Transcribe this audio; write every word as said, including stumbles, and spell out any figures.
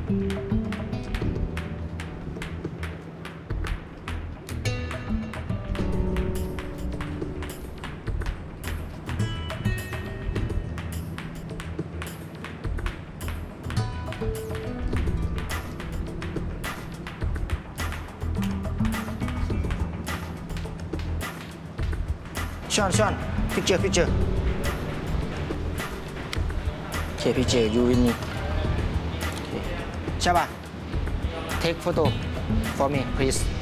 Sean, Sean, picture, picture. Okay, picture, you with me. Okay. Shaba, take photo for me, please.